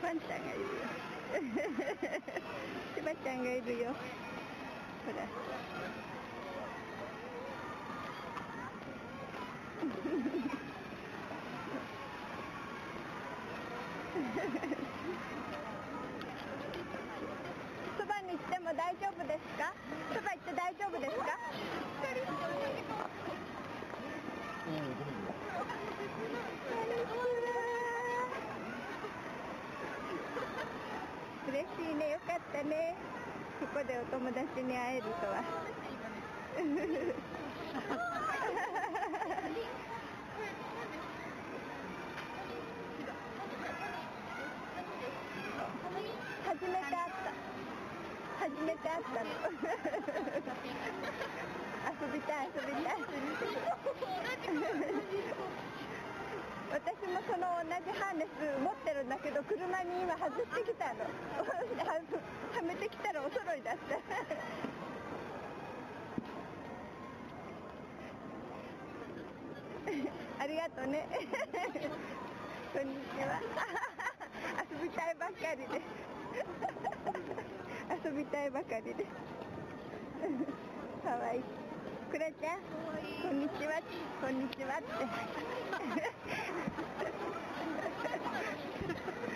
ワンちゃんがいるよ。しばちゃんがいるよ。ほら。そばに行っても大丈夫ですか？そば行って大丈夫ですか？嬉しいね、よかったね。ここでお友達に会えるとは。初めて会った。初めて会ったの。遊びたい、遊びたい。私もその同じハーネス持ってるんだけど、車に今外してきたの。はめてきたらお揃いだった。ありがとうね。こんにちは。遊びたいばっかりで。遊びたいばかりで。かわいい。くらちゃん、こんにちは、こんにちはって。